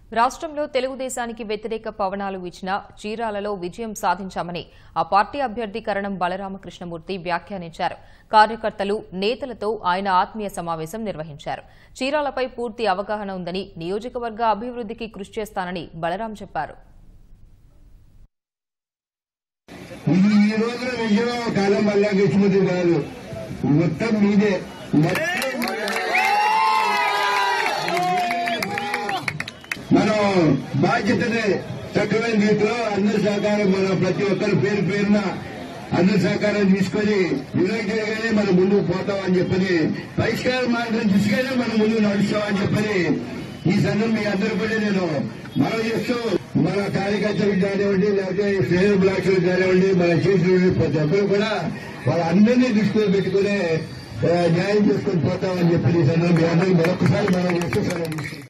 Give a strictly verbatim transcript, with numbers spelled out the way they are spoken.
రాష్ట్రంలో తెలుగుదేశానికి వ్యతిరేక పవనాలు ఇచ్చిన చీరాలలో విజయం సాధించామని ఆ పార్టీ అభ్యర్థి కరణం బలరామకృష్ణమూర్తి వ్యాఖ్యానించారు. కార్యకర్తలు, నేతలతో ఆయన ఆత్మీయ సమావేశం నిర్వహించారు. చీరాలపై పూర్తి అవగాహన ఉందని, నియోజకవర్గ అభివృద్ధికి కృషి చేస్తానని బలరాం చెప్పారు. మనం బాధ్యతని చక్కమైన రీతిలో అందరి సహకారం మన ప్రతి ఒక్కరి పేరు పేరున అందరి సహకారం తీసుకొని యునైటెడ్గానే మనం ముందుకు పోతామని చెప్పని, పరిష్కార మార్గం తీసుకెళ్ళి మనం ముందుకు నడుస్తామని చెప్పని ఈ సందర్భం మీ అందరూ కూడా నేను మనం చేస్తూ మన కార్యకర్తలకు కానివ్వండి, లేకపోతే శ్రేణి బ్లాక్లకు కానివ్వండి, మన చేసిన ప్రతి ఒక్కరు కూడా వాళ్ళందరినీ దృష్టిలో పెట్టుకునే న్యాయం చేసుకొని పోతామని చెప్పి ఈ సందర్భం మీ అందరికీ మరొకసారి మనం చేస్తూ